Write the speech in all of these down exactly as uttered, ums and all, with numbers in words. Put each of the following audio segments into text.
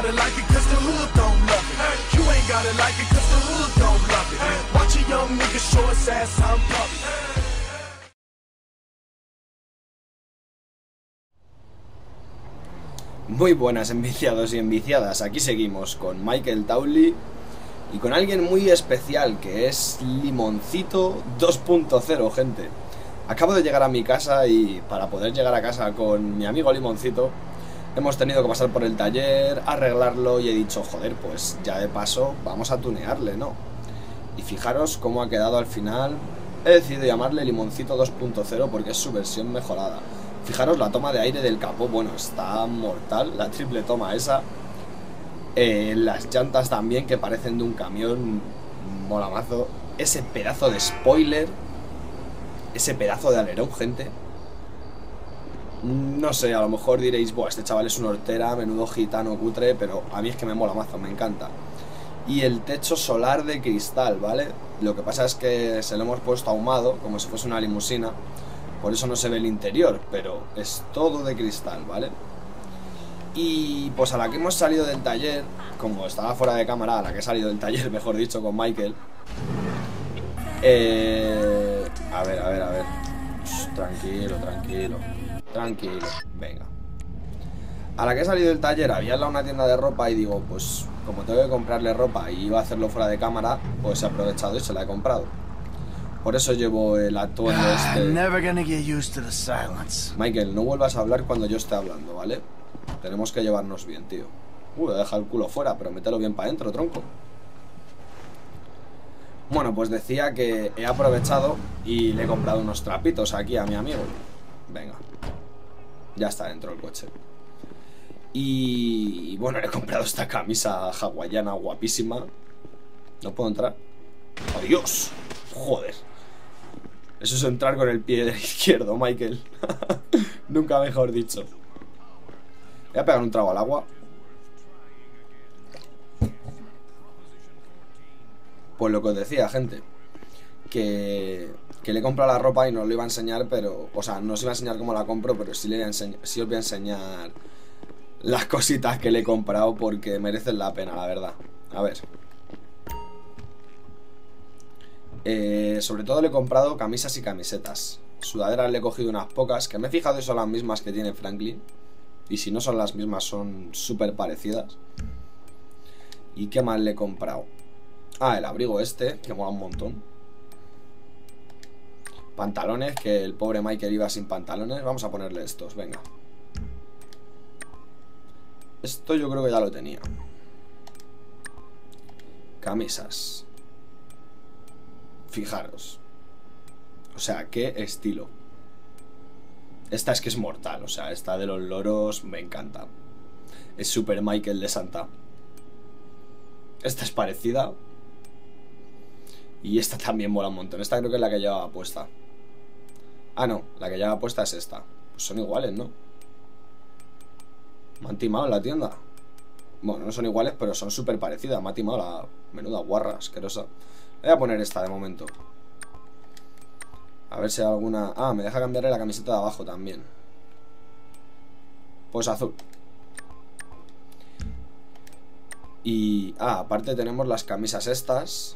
gotta like it cause the hood don't love it. You ain't gotta like it cause the hood don't love it. Watch a young nigga show his ass on public. Muy buenas enviciados y enviciadas, aquí seguimos con Michael Townley y con alguien muy especial que es Limoncito dos punto cero, gente. Acabo de llegar a mi casa y para poder llegar a casa con mi amigo Limoncito hemos tenido que pasar por el taller, arreglarlo y he dicho, joder, pues ya de paso vamos a tunearle, ¿no? Y fijaros cómo ha quedado al final. He decidido llamarle Limoncito dos punto cero porque es su versión mejorada. Fijaros la toma de aire del capó, bueno, está mortal, la triple toma esa. Eh, las llantas también, que parecen de un camión, mola mazo. Ese pedazo de spoiler, ese pedazo de alerón, gente. No sé, a lo mejor diréis, buah, este chaval es un hortera, menudo gitano cutre, pero a mí es que me mola mazo, me encanta. Y el techo solar de cristal, ¿vale? Lo que pasa es que se lo hemos puesto ahumado, como si fuese una limusina. Por eso no se ve el interior, pero es todo de cristal, ¿vale? Y pues a la que hemos salido del taller, como estaba fuera de cámara, a la que he salido del taller, mejor dicho, con Michael. Eh... A ver, a ver, a ver. Shh, tranquilo, tranquilo. Tranquilo, venga. A la que he salido del taller había en una tienda de ropa y digo, pues como tengo que comprarle ropa y iba a hacerlo fuera de cámara, pues he aprovechado y se la he comprado. Por eso llevo el atuendo este. Michael, no vuelvas a hablar cuando yo esté hablando, ¿vale? Tenemos que llevarnos bien, tío. Uy, deja el culo fuera, pero mételo bien para adentro, tronco. Bueno, pues decía que he aprovechado y le he comprado unos trapitos aquí a mi amigo. Venga. Ya está dentro del coche. Y bueno, le he comprado esta camisa hawaiana guapísima. ¿No puedo entrar? ¡Adiós! Joder. Eso es entrar con el pie del izquierdo, Michael. Nunca mejor dicho. Voy a pegar un trago al agua. Pues lo que os decía, gente, Que, que le he comprado la ropa y no os lo iba a enseñar, pero... O sea, no os iba a enseñar cómo la compro, pero sí, le voy a enseñar, sí os voy a enseñar las cositas que le he comprado porque merecen la pena, la verdad. A ver. Eh, sobre todo le he comprado camisas y camisetas. Sudaderas le he cogido unas pocas, que me he fijado y son las mismas que tiene Franklin. Y si no son las mismas, son súper parecidas. ¿Y qué más le he comprado? Ah, el abrigo este, que mola un montón. Pantalones, que el pobre Michael iba sin pantalones. Vamos a ponerle estos, venga. Esto yo creo que ya lo tenía. Camisas. Fijaros. O sea, qué estilo. Esta es que es mortal. O sea, esta de los loros me encanta. Es super Michael de Santa. Esta es parecida. Y esta también mola un montón. Esta creo que es la que llevaba puesta. Ah, no, la que llevaba puesta es esta. Pues son iguales, ¿no? Me han timado en la tienda. Bueno, no son iguales, pero son súper parecidas. Me ha timado la menuda guarra asquerosa. Voy a poner esta de momento. A ver si hay alguna... Ah, me deja cambiarle la camiseta de abajo también. Pues azul. Y... Ah, aparte tenemos las camisas estas.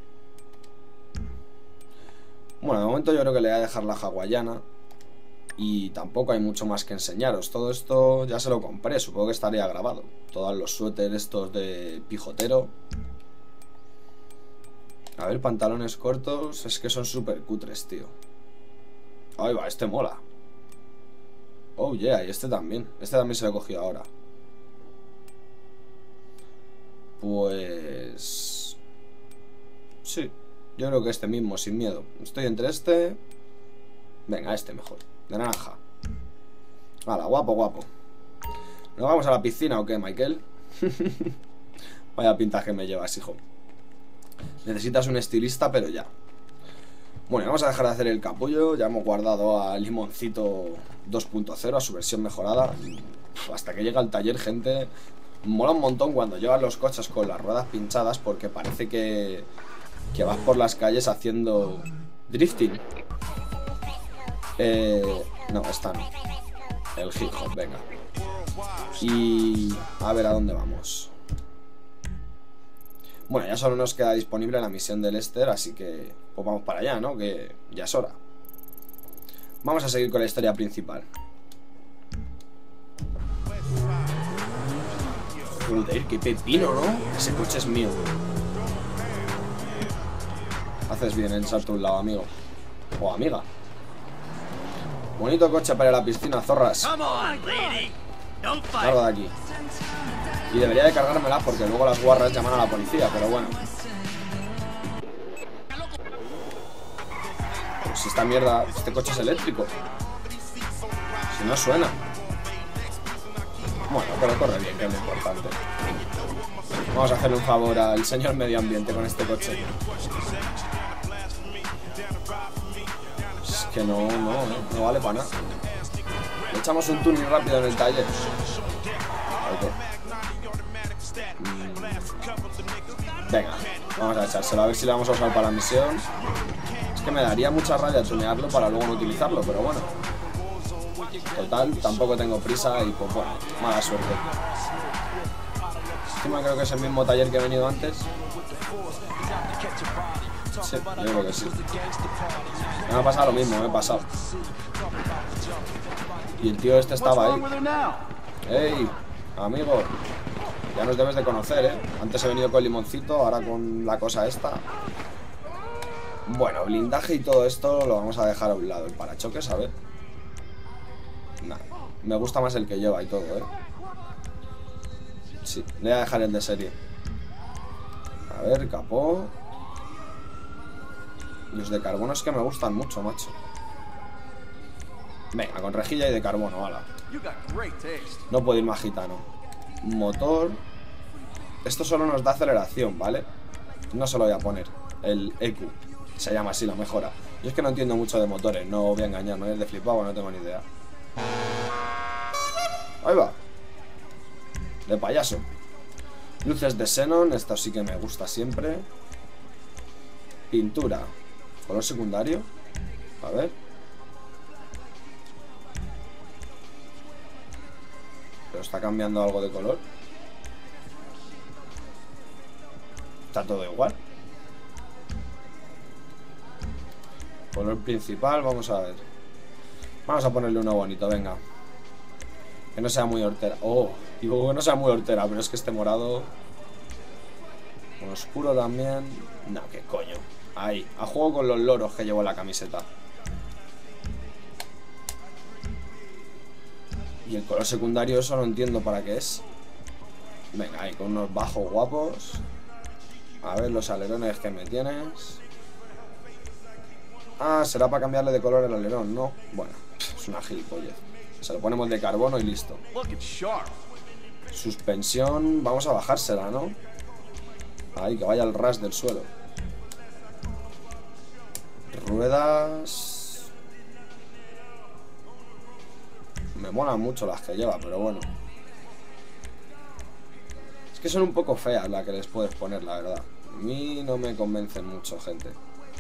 Bueno, de momento yo creo que le voy a dejar la hawaiana. Y tampoco hay mucho más que enseñaros. Todo esto ya se lo compré, supongo que estaría grabado. Todos los suéteres estos de pijotero. A ver, pantalones cortos. Es que son súper cutres, tío. Ahí va, este mola. Oh yeah, y este también. Este también se lo he cogido ahora. Pues... sí, yo creo que este mismo, sin miedo. Estoy entre este... Venga, este mejor. De naranja. Hala, guapo, guapo. ¿Nos vamos a la piscina o qué, Michael? Vaya pinta que me llevas, hijo. Necesitas un estilista, pero ya. Bueno, vamos a dejar de hacer el capullo. Ya hemos guardado a Limoncito dos punto cero, a su versión mejorada. Hasta que llega al taller, gente. Mola un montón cuando llevan los coches con las ruedas pinchadas, porque parece que, que vas por las calles haciendo drifting. Eh, no, esta no. El hip hop, venga. Y a ver a dónde vamos. Bueno, ya solo nos queda disponible la misión del Lester, así que pues vamos para allá, ¿no? Que ya es hora. Vamos a seguir con la historia principal. Joder, qué pepino, ¿no? Ese coche es mío. Haces bien en salto a un lado, amigo. O amiga. Bonito coche para ir a la piscina, zorras. Largo de aquí. Y debería de cargármela porque luego las guarras llaman a la policía, pero bueno. Pues esta mierda, este coche es eléctrico. Si no suena. Bueno, pero corre bien, que es lo importante. Vamos a hacerle un favor al señor medio ambiente con este coche. Es que no, no, no vale para nada. Le echamos un tuning rápido en el taller. Okay. Mm. Venga, vamos a echárselo a ver si le vamos a usar para la misión. Es que me daría mucha rabia tunearlo para luego no utilizarlo, pero bueno. Total, tampoco tengo prisa y pues bueno, mala suerte. Encima creo que es el mismo taller que he venido antes. Sí, yo creo que sí. Me ha pasado lo mismo, me he pasado. Y el tío este estaba ahí. ¡Ey! Amigo, ya nos debes de conocer, ¿eh? Antes he venido con limoncito, ahora con la cosa esta. Bueno, blindaje y todo esto lo vamos a dejar a un lado. El parachoques, a ver. Nah, me gusta más el que lleva y todo, ¿eh? Sí, le voy a dejar el de serie. A ver, capó. Los de carbono es que me gustan mucho, macho. Venga, con rejilla y de carbono, ala. No puedo ir más gitano. Motor. Esto solo nos da aceleración, ¿vale? No se lo voy a poner. El E Q. Se llama así la mejora. Yo es que no entiendo mucho de motores, no voy a engañar, no es de flipado, no tengo ni idea. Ahí va. De payaso. Luces de xenón, esto sí que me gusta siempre. Pintura. Color secundario. A ver. Pero está cambiando algo de color. Está todo igual. Color principal, vamos a ver. Vamos a ponerle uno bonito, venga. Que no sea muy hortera. Oh, digo que no sea muy hortera, pero es que este morado. Con oscuro también. No, qué coño. Ahí, a juego con los loros que llevo en la camiseta. Y el color secundario, eso no entiendo para qué es. Venga, ahí, con unos bajos guapos. A ver los alerones que me tienes. Ah, será para cambiarle de color el alerón, ¿no? Bueno, es una gilipollez. Se lo ponemos de carbono y listo. Suspensión, vamos a bajársela, ¿no? Ahí, que vaya al ras del suelo. Ruedas. Me molan mucho las que lleva, pero bueno. Es que son un poco feas las que les puedes poner, la verdad. A mí no me convencen mucho, gente.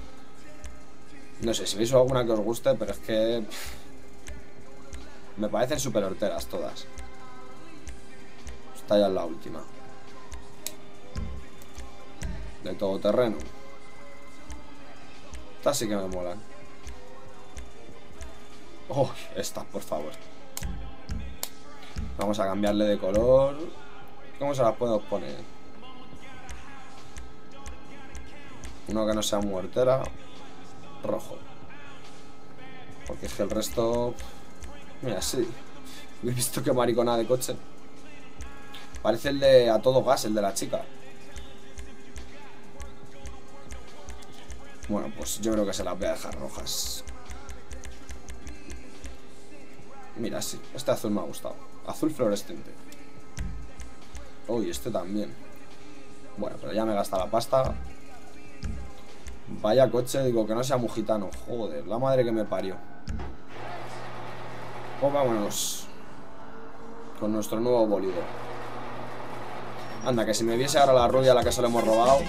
No sé si veis alguna que os guste, pero es que pff, me parecen súper horteras todas. Esta ya es la última. De todoterreno. Estas sí que me molan. Oh, estas, por favor. Vamos a cambiarle de color. ¿Cómo se las podemos poner? Uno que no sea muy hortera. Rojo. Porque es que el resto... Mira, sí. He visto que maricona de coche. Parece el de A Todo Gas, el de la chica. Bueno, pues yo creo que se las voy a dejar rojas. Mira, sí. Este azul me ha gustado. Azul fluorescente. Uy, este también. Bueno, pero ya me gasta la pasta. Vaya coche, digo, que no sea muy gitano. Joder, la madre que me parió. Pues vámonos con nuestro nuevo bólido. Anda, que si me viese ahora la rubia a la que se lo hemos robado.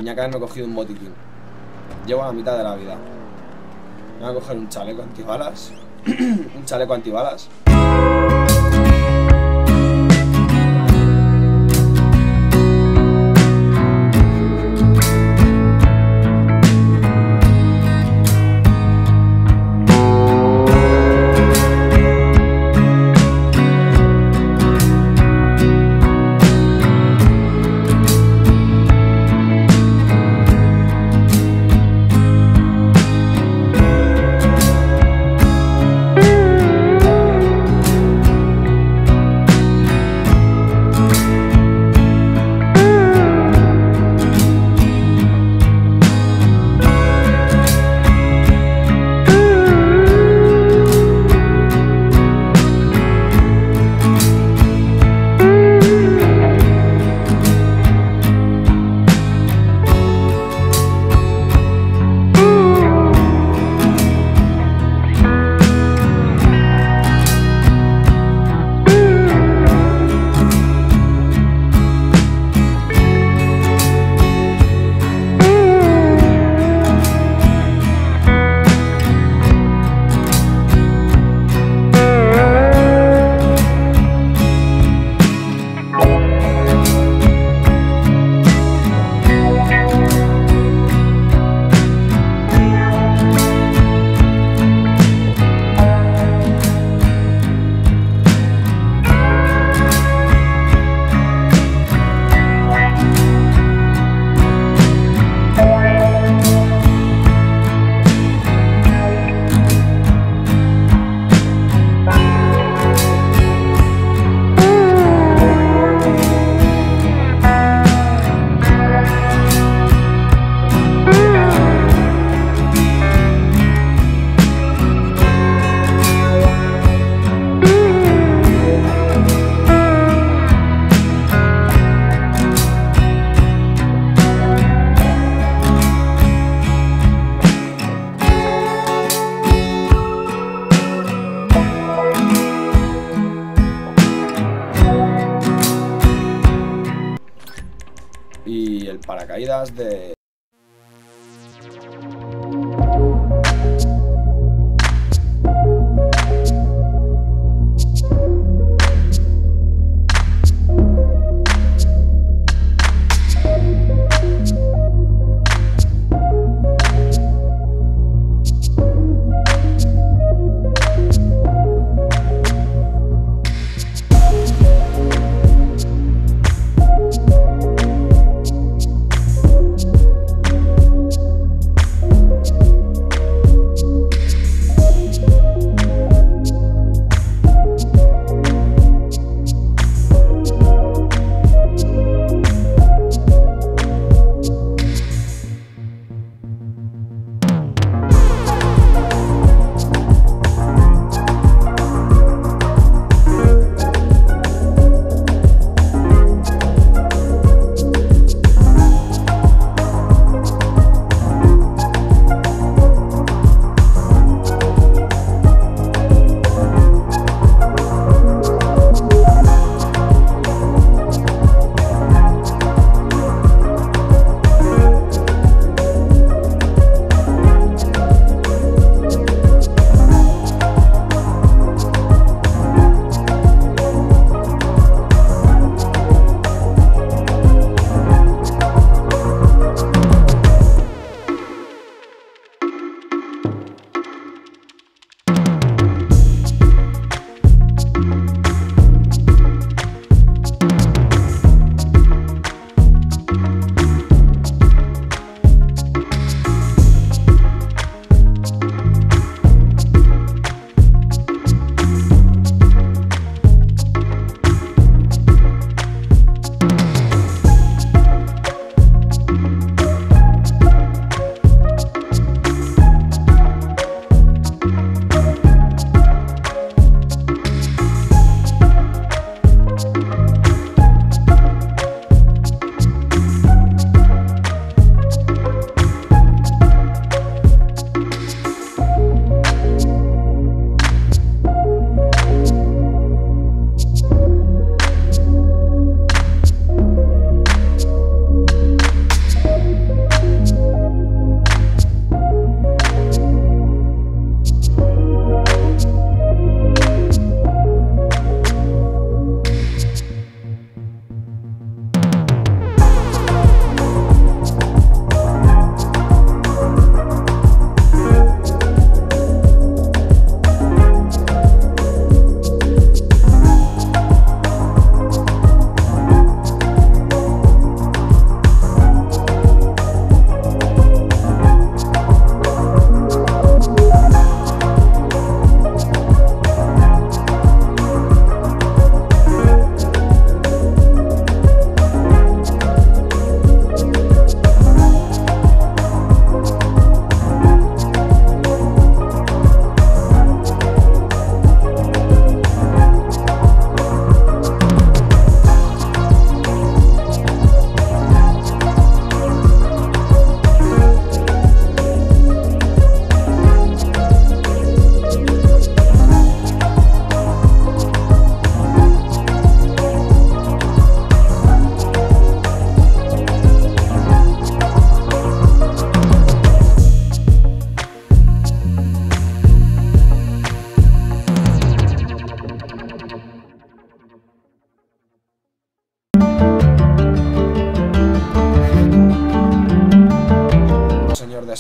Tenía que haberme cogido un botiquín. Llevo a la mitad de la vida. Me voy a coger un chaleco antibalas. Un chaleco antibalas. Y el paracaídas de...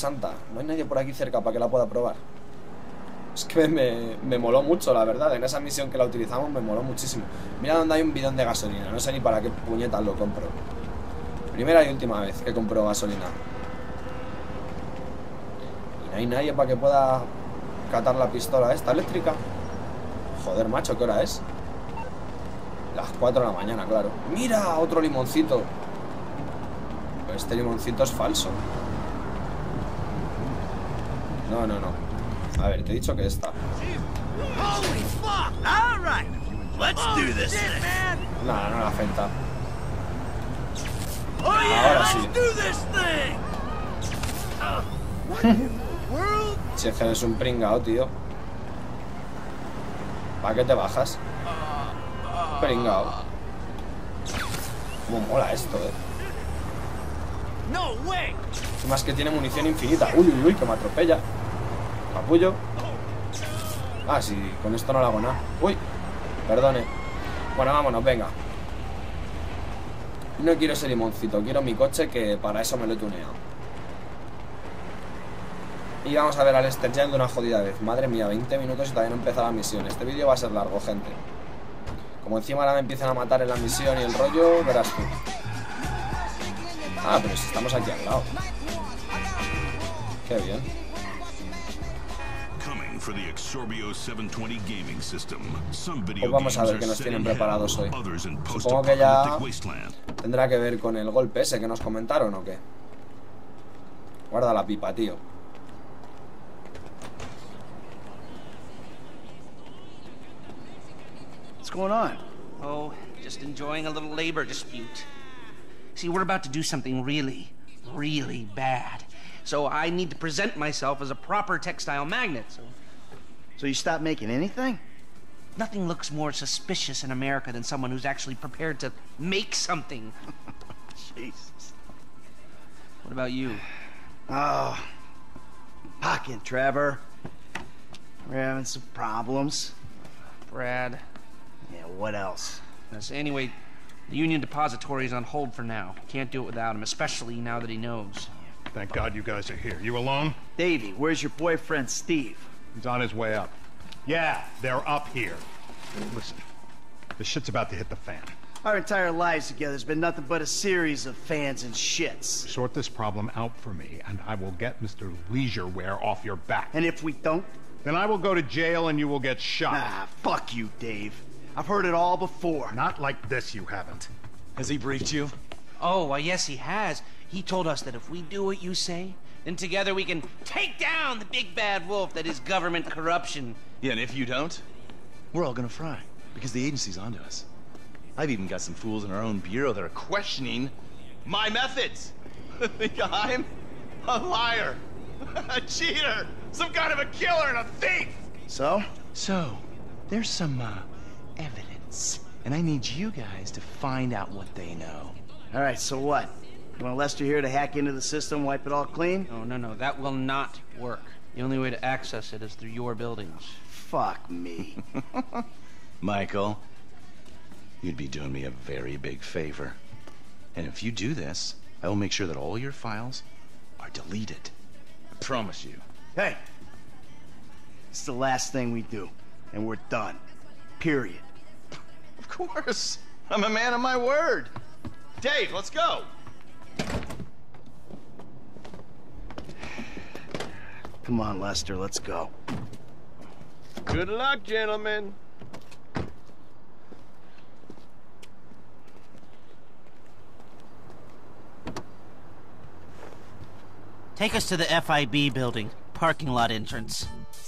santa. No hay nadie por aquí cerca para que la pueda probar. Es que me, me moló mucho, la verdad. En esa misión que la utilizamos me moló muchísimo. Mira donde hay un bidón de gasolina. No sé ni para qué puñetas lo compro. Primera y última vez que compro gasolina. Y no hay nadie para que pueda catar la pistola esta eléctrica. Joder, macho, ¿qué hora es? Las cuatro de la mañana, claro. ¡Mira! Otro limoncito. Pero este limoncito es falso. No, no, no. A ver, te he dicho que esta. Nada, no la afecta. Ahora sí. Si es que eres un pringao, tío. ¿Para qué te bajas? Pringao. Cómo mola esto, eh. Más que tiene munición infinita. Uy, uy, uy, que me atropella. Capullo. Ah, sí, con esto no le hago nada. Uy, perdone. Bueno, vámonos, venga. No quiero ese limoncito, quiero mi coche, que para eso me lo he tuneado. Y vamos a ver al Lester Young de una jodida vez. Madre mía, veinte minutos y todavía no empieza la misión. Este vídeo va a ser largo, gente. Como encima ahora me empiezan a matar en la misión y el rollo, verás tú. Ah, pero si estamos aquí al lado. Qué bien. Pues vamos a ver qué nos tienen preparados hoy. Supongo que ya tendrá que ver con el golpe ese que nos comentaron, ¿o qué? Guarda la pipa, tío. What's going on? Oh, just enjoying a little labor dispute. See, we're about to do something really, really bad. So I need to present myself as a proper textile magnate, so... So you stopped making anything? Nothing looks more suspicious in America than someone who's actually prepared to make something. Jesus. What about you? Oh, pocket, Trevor. We're having some problems. Brad. Yeah, what else? Yes, anyway, the Union Depository is on hold for now. Can't do it without him, especially now that he knows. Thank God you guys are here. You alone? Davey, where's your boyfriend, Steve? He's on his way up. Yeah, they're up here. Listen, this shit's about to hit the fan. Our entire lives together has been nothing but a series of fans and shits. Sort this problem out for me, and I will get Mister Leisureware off your back. And if we don't? Then I will go to jail and you will get shot. Ah, fuck you, Dave. I've heard it all before. Not like this, you haven't. Has he briefed you? Oh, well, yes, he has. He told us that if we do what you say, then together we can take down the big bad wolf that is government corruption. Yeah, and if you don't, we're all gonna fry, because the agency's onto us. I've even got some fools in our own bureau that are questioning my methods. Think I'm a liar, a cheater, some kind of a killer and a thief. So? So, there's some, uh, evidence. And I need you guys to find out what they know. All right, so what? You want Lester here to hack into the system, wipe it all clean? No, no, no, that will not work. The only way to access it is through your buildings. Fuck me. Michael, you'd be doing me a very big favor. And if you do this, I will make sure that all your files are deleted. I promise you. Hey, it's the last thing we do, and we're done. Period. Of course. I'm a man of my word. Dave, let's go. Come on, Lester, let's go. Good luck, gentlemen. Take us to the F I B building, parking lot entrance.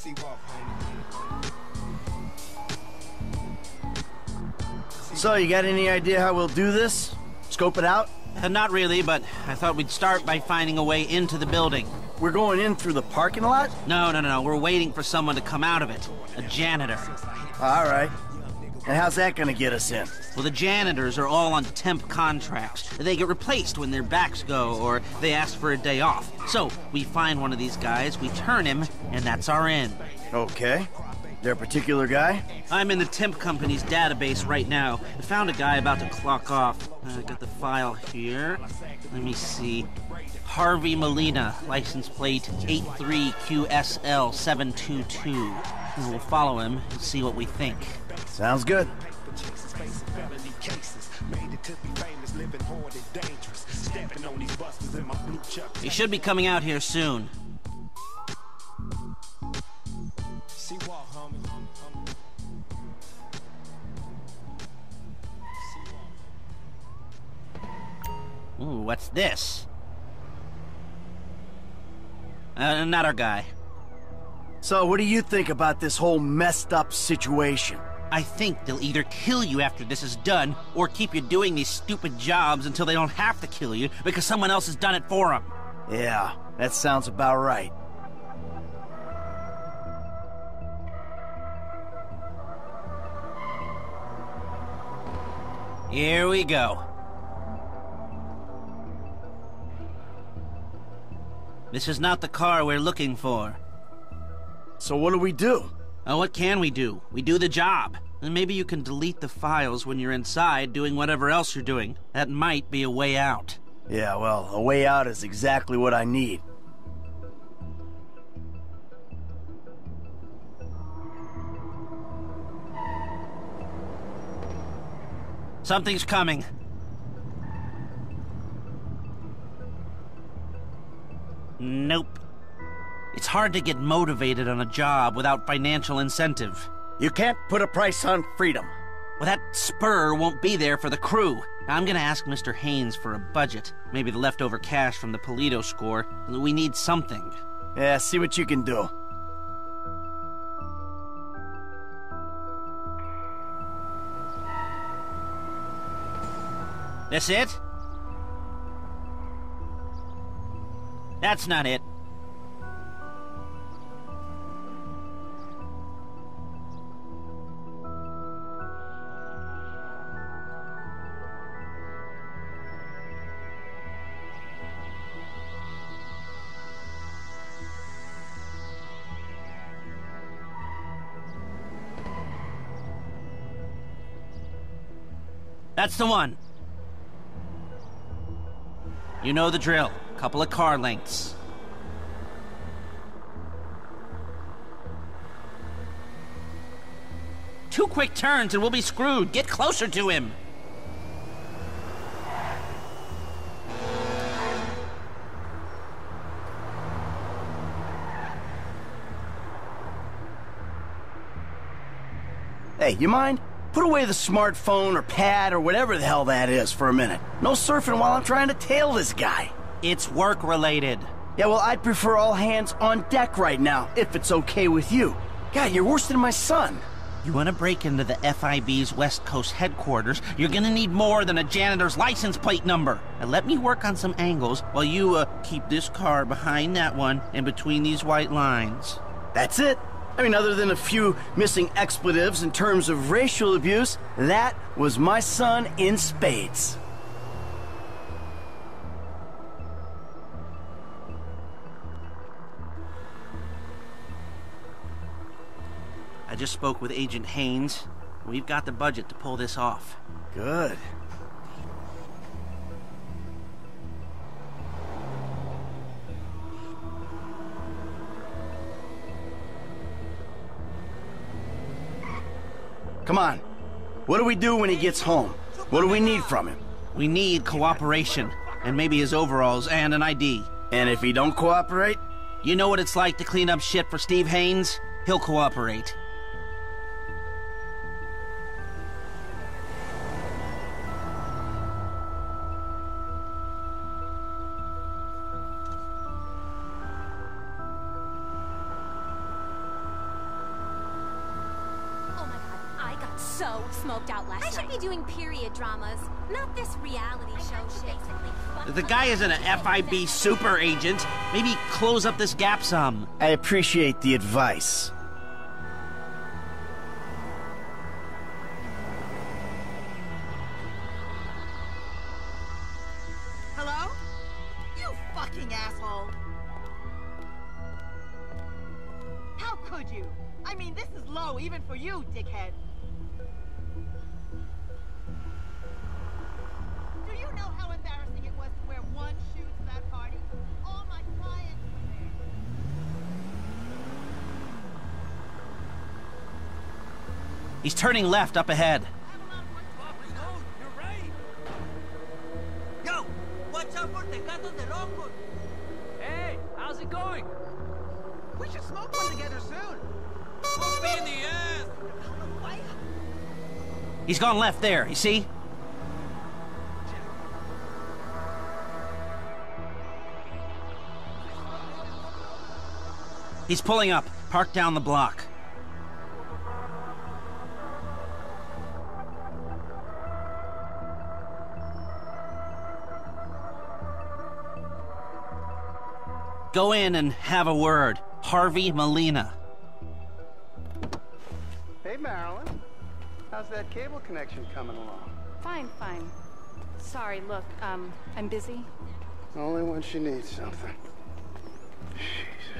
So, you got any idea how we'll do this? Scope it out? Uh, not really, but I thought we'd start by finding a way into the building. We're going in through the parking lot? No, no, no, no. We're waiting for someone to come out of it. A janitor. All right. And how's that gonna get us in? Well, the janitors are all on temp contracts. They get replaced when their backs go, or they ask for a day off. So, we find one of these guys, we turn him, and that's our in. Okay. There a particular guy? I'm in the temp company's database right now. I found a guy about to clock off. I got the file here. Let me see. Harvey Molina, license plate eight three Q S L seven two two. And we'll follow him and see what we think. Sounds good. He should be coming out here soon. Ooh, what's this? Uh, another guy. So, what do you think about this whole messed up situation? I think they'll either kill you after this is done, or keep you doing these stupid jobs until they don't have to kill you, because someone else has done it for them. Yeah, that sounds about right. Here we go. This is not the car we're looking for. So what do we do? Oh, what can we do? We do the job. And maybe you can delete the files when you're inside doing whatever else you're doing. That might be a way out. Yeah, well, a way out is exactly what I need. Something's coming. Nope. It's hard to get motivated on a job without financial incentive. You can't put a price on freedom. Well, that spur won't be there for the crew. I'm gonna ask Mister Haynes for a budget. Maybe the leftover cash from the Polito score. We need something. Yeah, see what you can do. This it? That's not it. That's the one. You know the drill. Couple of car lengths. Two quick turns and we'll be screwed. Get closer to him. Hey, you mind? Put away the smartphone or pad or whatever the hell that is for a minute. No surfing while I'm trying to tail this guy. It's work-related. Yeah, well, I'd prefer all hands on deck right now, if it's okay with you. God, you're worse than my son. You want to break into the F I B's West Coast headquarters, you're gonna need more than a janitor's license plate number. Now let me work on some angles while you, uh, keep this car behind that one and between these white lines. That's it. I mean, other than a few missing expletives in terms of racial abuse, that was my son in spades. I just spoke with Agent Haynes. We've got the budget to pull this off. Good. Come on. What do we do when he gets home? What do we need from him? We need cooperation, and maybe his overalls and an I D. And if he don't cooperate? You know what it's like to clean up shit for Steve Haynes? He'll cooperate. So smoked out last night. I should be doing period dramas, not this reality show shit. The guy isn't an F I B super agent. Maybe close up this gap some. I appreciate the advice. Hello? You fucking asshole! How could you? I mean, this is low even for you, dickhead. Do you know how embarrassing it was to wear one shoe to that party? All my clients were there. He's turning left up ahead. Yo, watch out for Tecatos de Locos. Hey, how's it going? We should smoke one together soon. Fuck me in the ass. He's gone left there, you see? He's pulling up, parked down the block. Go in and have a word. Harvey Molina. Hey, Marilyn. How's that cable connection coming along? Fine, fine. Sorry, look, um, I'm busy. Only when she needs something. Jesus.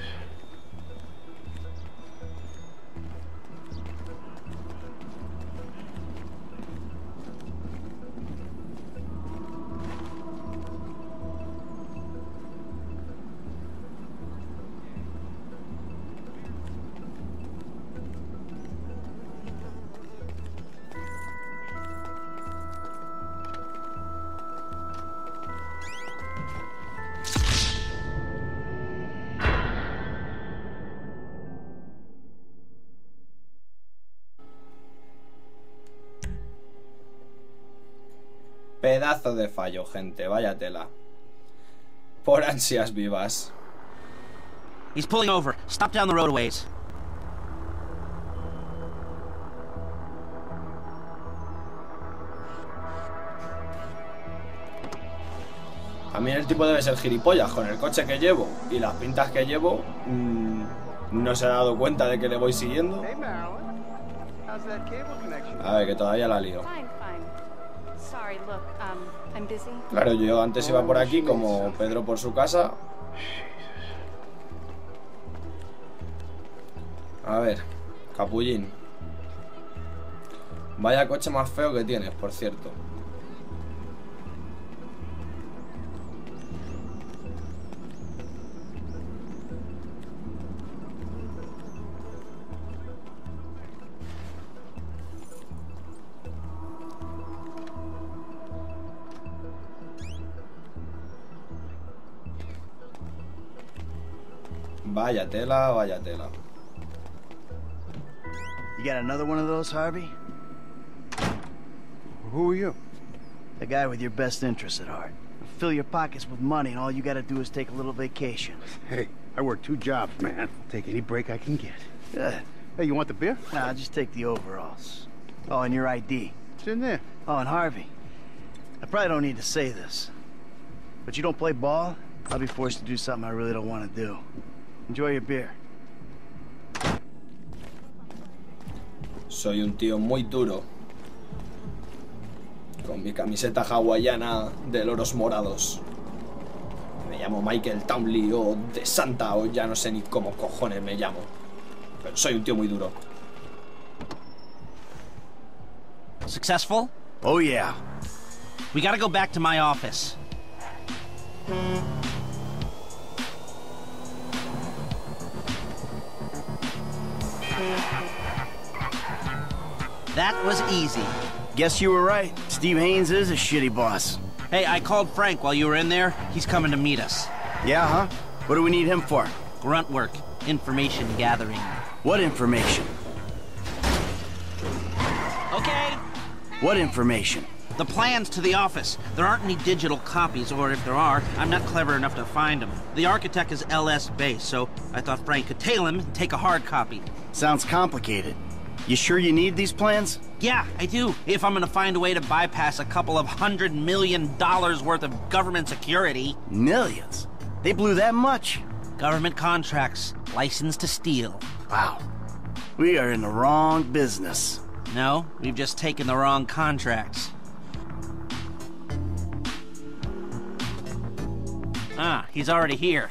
Pedazo de fallo, gente, vaya tela. Por ansias vivas. He's pulling over. Stop down the road a ways. También el tipo debe ser gilipollas. Con el coche que llevo y las pintas que llevo, mmm, no se ha dado cuenta de que le voy siguiendo. A ver, que todavía la lío. Claro, yo antes iba por aquí como Pedro por su casa. A ver, capullín. Vaya coche más feo que tienes, por cierto. Vaya tela, vaya tela. You got another one of those, Harvey? Who are you? The guy with your best interests at heart. Fill your pockets with money and all you gotta do is take a little vacation. Hey, I work two jobs, man. I'll take any break I can get. Good. Hey, you want the beer? Nah, just take the overalls. Oh, and your I D. It's in there. Oh, and Harvey. I probably don't need to say this, but you don't play ball, I'll be forced to do something I really don't want to do. Enjoy your beer. Soy un tío muy duro. Con mi camiseta hawaiana de loros morados. Me llamo Michael Townley o de Santa o ya no sé ni cómo cojones me llamo. Pero soy un tío muy duro. Successful? Oh yeah. We gotta go back to my office. That was easy. Guess you were right. Steve Haynes is a shitty boss. Hey, I called Frank while you were in there. He's coming to meet us. Yeah, huh? What do we need him for? Grunt work. Information gathering. What information? Okay. What information? The plans to the office. There aren't any digital copies, or if there are, I'm not clever enough to find them. The architect is L S based, so I thought Frank could tail him and take a hard copy. Sounds complicated. You sure you need these plans? Yeah, I do. If I'm gonna find a way to bypass a couple of hundred million dollars worth of government security. Millions? They blew that much? Government contracts. License to steal. Wow. We are in the wrong business. No, we've just taken the wrong contracts. Ah, he's already here.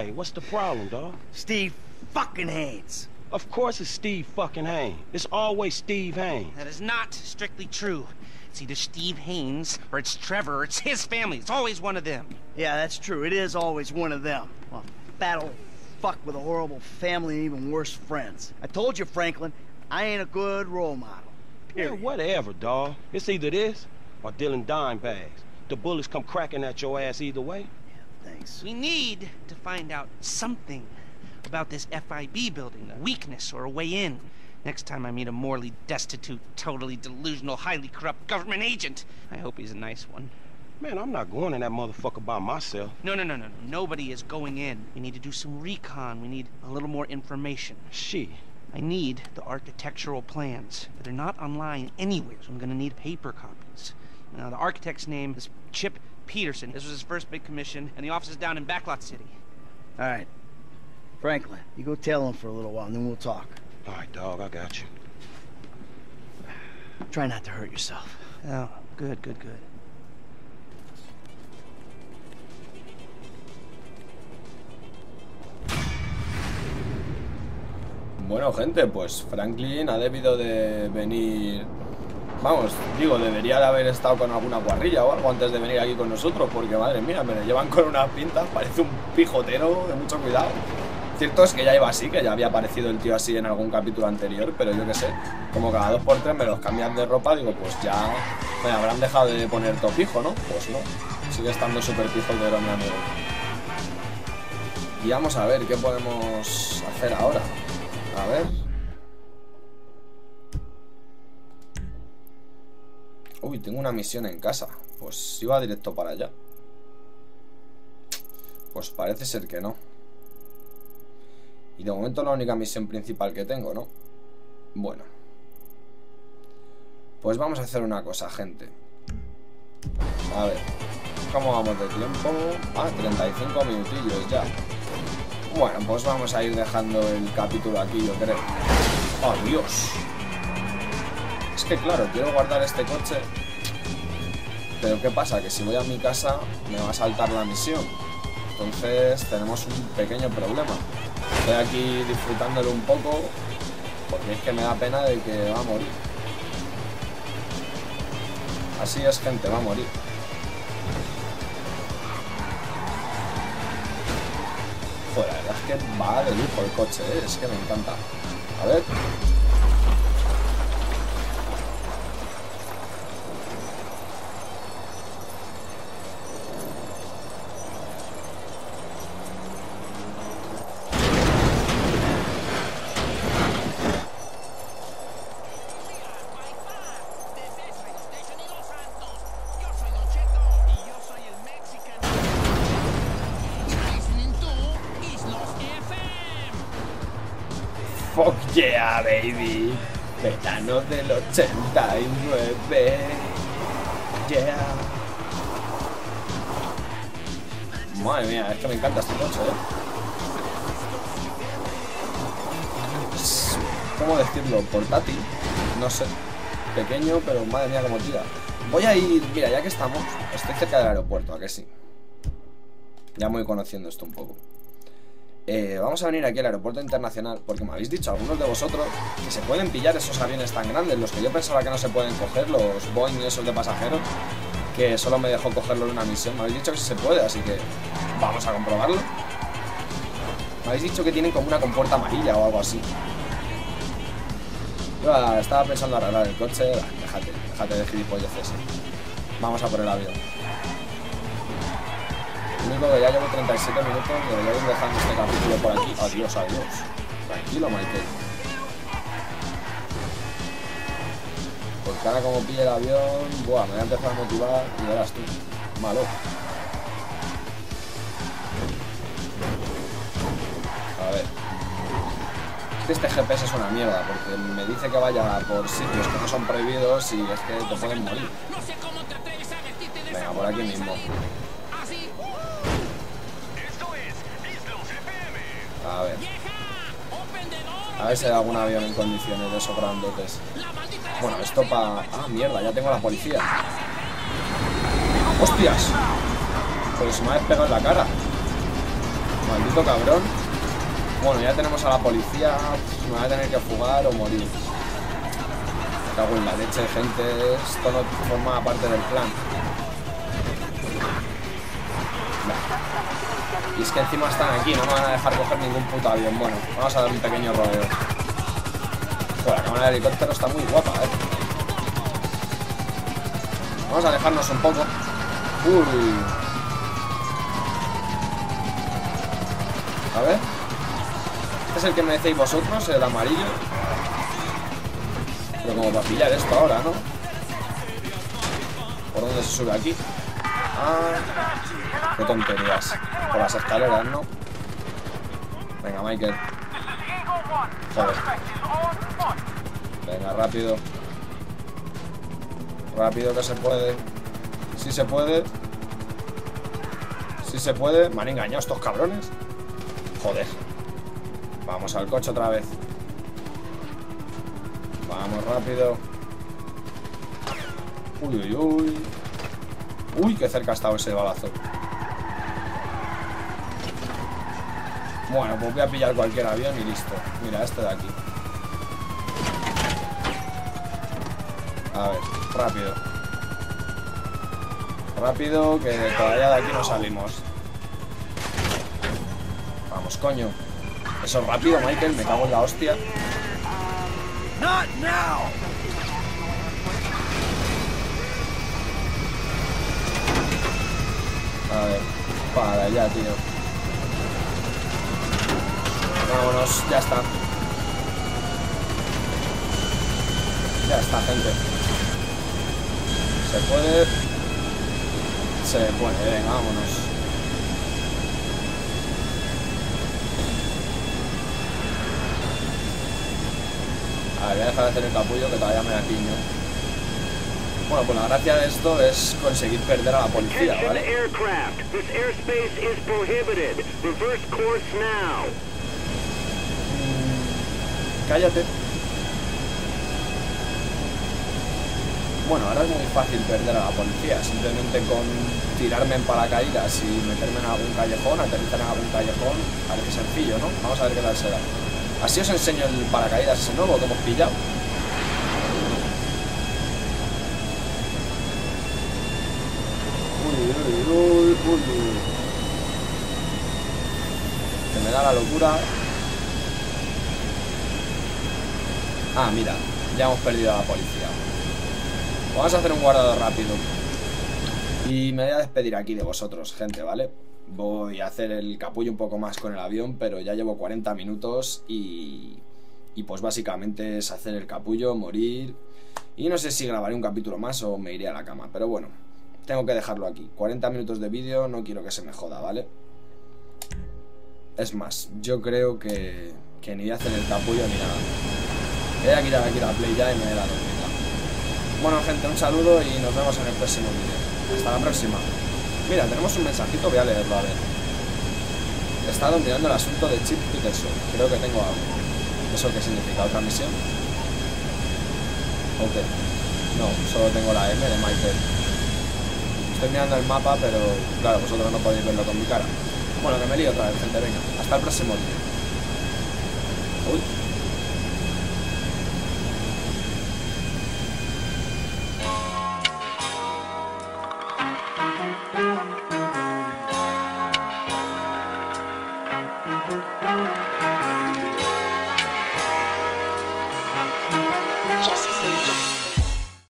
Hey, what's the problem, dog? Steve fucking Haynes. Of course it's Steve fucking Haynes. It's always Steve Haynes. That is not strictly true. It's either Steve Haynes, or it's Trevor, or it's his family. It's always one of them. Yeah, that's true. It is always one of them. Well, fat old fuck with a horrible family and even worse friends. I told you, Franklin, I ain't a good role model. Yeah, whatever, dawg. It's either this or Dylan dime bags. The bullets come cracking at your ass either way. Yeah, thanks. We need to find out something about this F I B building, a weakness or a way in. Next time I meet a morally destitute, totally delusional, highly corrupt government agent, I hope he's a nice one. Man, I'm not going in that motherfucker by myself. No, no, no, no, no. Nobody is going in. We need to do some recon. We need a little more information. Shit. I need the architectural plans. But they're not online anywhere, so I'm gonna need paper copies. Now, the architect's name is Chip Peterson. This was his first big commission, and the office is down in Backlot City. All right. Franklin, you go tell him for a little while, and then we'll talk. All right, dog, I got you. Try not to hurt yourself. Oh, good, good, good. Bueno, gente, pues Franklin ha debido de venir... Vamos, digo, debería de haber estado con alguna guarrilla o algo antes de venir aquí con nosotros, porque madre mía, me lo llevan con unas pintas, parece un pijotero de mucho cuidado. Cierto es que ya iba así, que ya había aparecido el tío así en algún capítulo anterior, pero yo qué sé, como cada dos por tres me los cambian de ropa, digo, pues ya me habrán dejado de poner todo pijo, ¿no? Pues no, sigue estando súper pijotero mi amigo. Y vamos a ver qué podemos hacer ahora. A ver. Uy, tengo una misión en casa. Pues iba directo para allá. Pues parece ser que no. Y de momento la única misión principal que tengo, ¿no? Bueno. Pues vamos a hacer una cosa, gente. A ver. ¿Cómo vamos de tiempo? Ah, treinta y cinco minutillos ya. Bueno, pues vamos a ir dejando el capítulo aquí, yo creo. ¡Oh, Dios! Es que claro, quiero guardar este coche. Pero ¿qué pasa? Que si voy a mi casa me va a saltar la misión. Entonces tenemos un pequeño problema. Estoy aquí disfrutándolo un poco porque es que me da pena de que va a morir. Así es, gente, va a morir. Joder, la verdad es que va de lujo el coche, ¿eh? Es que me encanta. A ver. Fuck yeah, baby. Verano del ochenta y nueve. Yeah. Madre mía, es que me encanta este coche, ¿eh? Es, ¿cómo decirlo? Portátil. No sé. Pequeño, pero madre mía, como tira. Voy a ir... Mira, ya que estamos, estoy cerca del aeropuerto, ¿a que sí? Ya voy conociendo esto un poco. Eh, vamos a venir aquí al aeropuerto internacional porque me habéis dicho algunos de vosotros que se pueden pillar esos aviones tan grandes, los que yo pensaba que no se pueden coger, los Boeing esos de pasajeros, que solo me dejó cogerlo en una misión. Me habéis dicho que sí se puede, así que vamos a comprobarlo. Me habéis dicho que tienen como una compuerta amarilla o algo así. Yo estaba pensando arreglar el coche. Déjate, déjate de gilipolleces. Vamos a por el avión. Lo único que ya llevo treinta y siete minutos, debería ir dejando este capítulo por aquí. Adiós, adiós. Tranquilo, Michael. Porque ahora como pille el avión, buah, me voy a empezar a motivar y verás tú. Malo. A ver. Es que este G P S es una mierda, porque me dice que vaya por sitios que no son prohibidos y es que te pueden morir. Venga, por aquí mismo. A ver. A ver si hay algún avión en condiciones de esos grandotes. Bueno, esto para... Ah, mierda, ya tengo a la policía. ¡Hostias! Pero se me ha despegado en la cara. Maldito cabrón. Bueno, ya tenemos a la policía. Me voy a tener que fugar o morir. Me cago en la leche, gente. Esto no forma parte del plan. Y es que encima están aquí. No me van a dejar coger ningún puto avión. Bueno, vamos a dar un pequeño rodeo. Joder, la cámara de helicóptero está muy guapa, eh. Vamos a alejarnos un poco. Uy. A ver. Este es el que me decís vosotros, el amarillo. Pero como para pillar esto ahora, ¿no? ¿Por dónde se sube aquí? Ah, qué tonterías. Por las escaleras, ¿no? Venga, Michael. Joder. Venga, rápido. Rápido que se puede. Sí se puede. Sí se puede. Me han engañado estos cabrones. Joder. Vamos al coche otra vez. Vamos rápido. Uy, uy, uy. Uy, qué cerca ha estado ese balazo. Bueno, pues voy a pillar cualquier avión y listo. Mira, este de aquí. A ver, rápido. Rápido, que todavía de aquí no salimos. Vamos, coño. Eso rápido, Michael, me cago en la hostia. Not now. A ver, para allá, tío. Vámonos, ya está. Ya está, gente. Se puede. Se puede, venga, vámonos. A ver, voy a dejar de hacer el capullo que todavía me da piño. Bueno, pues la gracia de esto es conseguir perder a la policía, ¿vale? Cállate. Bueno, ahora es muy fácil perder a la policía. Simplemente con tirarme en paracaídas y meterme en algún callejón, aterrizar en algún callejón, parece sencillo, ¿no? Vamos a ver qué tal será. Así os enseño el paracaídas ese nuevo que hemos pillado. Uy, uy, uy, uy, uy. Que me da la locura. Ah, mira, ya hemos perdido a la policía. Vamos a hacer un guardado rápido. Y me voy a despedir aquí de vosotros, gente, ¿vale? Voy a hacer el capullo un poco más con el avión, pero ya llevo cuarenta minutos y... Y pues básicamente es hacer el capullo, morir... Y no sé si grabaré un capítulo más o me iré a la cama, pero bueno, tengo que dejarlo aquí. cuarenta minutos de vídeo, no quiero que se me joda, ¿vale? Es más, yo creo que... Que ni voy a hacer el capullo ni nada. Voy a quitar aquí la play ya y me voy a la dormida. Bueno, gente, un saludo y nos vemos en el próximo vídeo. Hasta la próxima. Mira, tenemos un mensajito, voy a leerlo, a ver. He estado mirando el asunto de Chip Peterson. Creo que tengo algo. ¿Eso qué significa? ¿Otra misión? Ok. No, solo tengo la M de Michael. Estoy mirando el mapa, pero claro, vosotros no podéis verlo con mi cara. Bueno, que me lío otra vez, gente, venga. Hasta el próximo vídeo. Uy. Thank you.